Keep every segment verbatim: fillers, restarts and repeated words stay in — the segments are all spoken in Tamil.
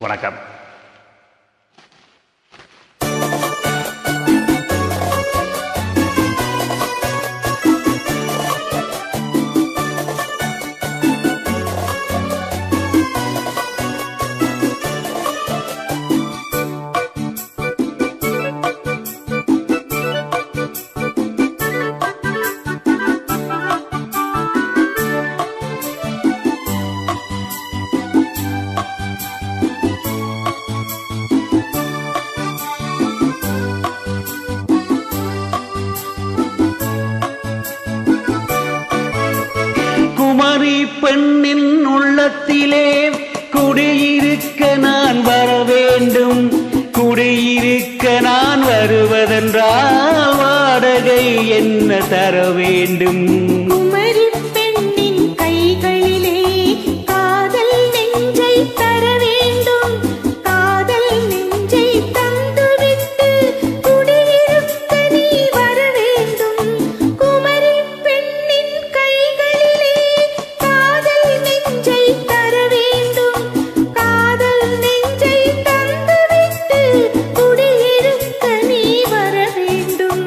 வணக்கம். குமரி பெண்ணின் உள்ளத்திலே குடியிருக்க நான் வர வேண்டும். குடியிருக்க நான் வருவதென்றால் வாடகை என்ன தர வேண்டும்? குமரி பெண்ணின் கைகளிலே காதல் நெஞ்சை தர வேண்டும். காதல் நெஞ்சை தந்துவிட்டு குடியிருக்க நீ வர வேண்டும். குமரி பெண்ணின் கைகளிலே காதல் நெஞ்சை தர வேண்டும். காதல் நெஞ்சை தந்துவிட்டு குடியிருக்க நீ வர வேண்டும்.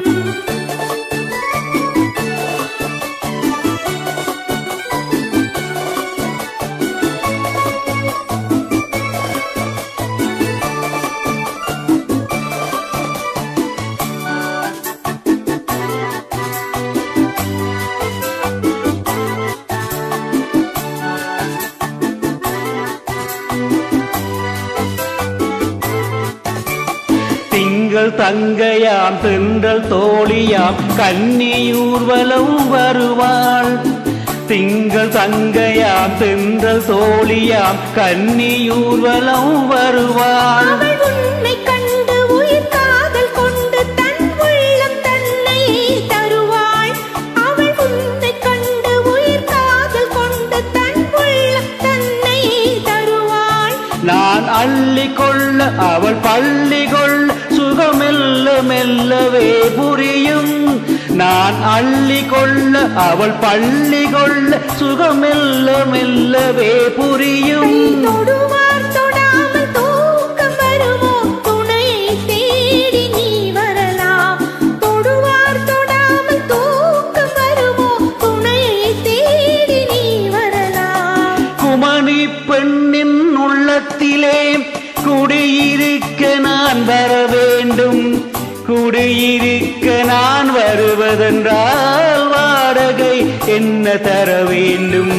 திங்கள் தங்கையாம் தென்றல் தோழியாம் கன்னியூர்வலம் வருவாள். திங்கள் தங்கையாம் தென்றல் தோழியாம் கன்னியூர்வலம் வருவாள். அவள் உன்னை கண்டு உயிர் காதல் கொண்டு தன் உள்ளம் தன்னை தருவாள். அவள் உன்னை கண்டு உயிர் காதல் கொண்டு தன் உள்ளம் தன்னை தருவாள். நான் அள்ளி கொள்ள அவள் பள்ளி கொள்ள சுகமெல்ல மெல்லவே புரியும். நான் அள்ளி கொள்ள அவள் பள்ளி கொள்ள சுகமெல்ல மெல்லவே புரியும். தொடுவார் தொடாமல் தூக்கம் வருமோ? துணையை தேடி நீ வரலாம். தொடுவார் தொடாமல் தூக்கம் வருமோ? துணையை தேடி நீ வரலாம். குமரி பெண்ணின் உள்ளத்திலே குடியிருக்க நான் வர வேண்டும். குடியிருக்க நான் வருவதென்றால் வாடகை என்ன தர வேண்டும்?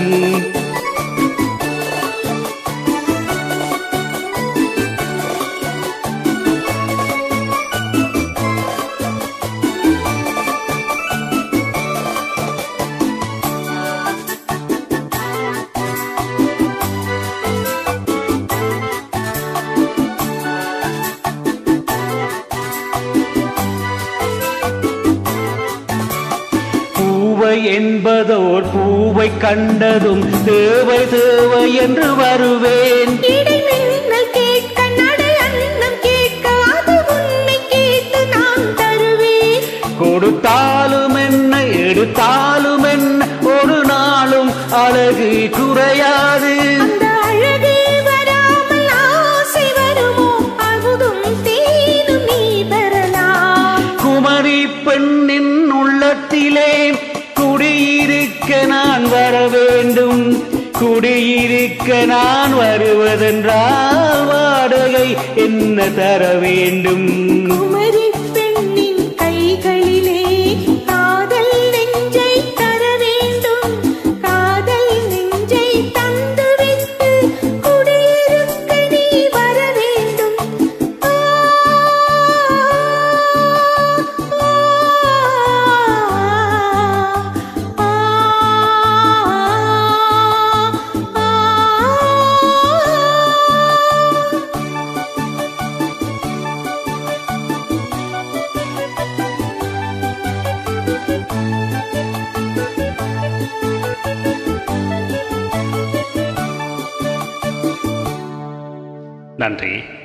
பூவை என்பதோர் பூவை கண்டதும் தேவை தேவை என்று வருவேன். இடைமின்னல் கேட்க நடை அன்னம் கேட்க அது உன்னை கேட்டு நான் தருவேன். கொடுத்தாலும் என்ன எடுத்தாலும் என்ன ஒரு நாளும் அழகு குறையாது. அந்த அழகே வராமல் ஆசை வருமோ? அமுதும் தேனும் நீ பெறலாம். குமரி பெண்ணின் உள்ளத்திலே குடியிருக்க நான் வர வேண்டும். குடியிருக்க நான் வருவதென்றால் வாடகை என்ன தர வேண்டும்? குமரி பெண்ணின் கைகளிலே காதல் நெஞ்சை தர வேண்டும். காதல் நெஞ்சை தந்துவிட்டு குடியிருக்க நீ வர வேண்டும். ஆ, ஆ, ஆ, ஆ, ஆ. நன்றி.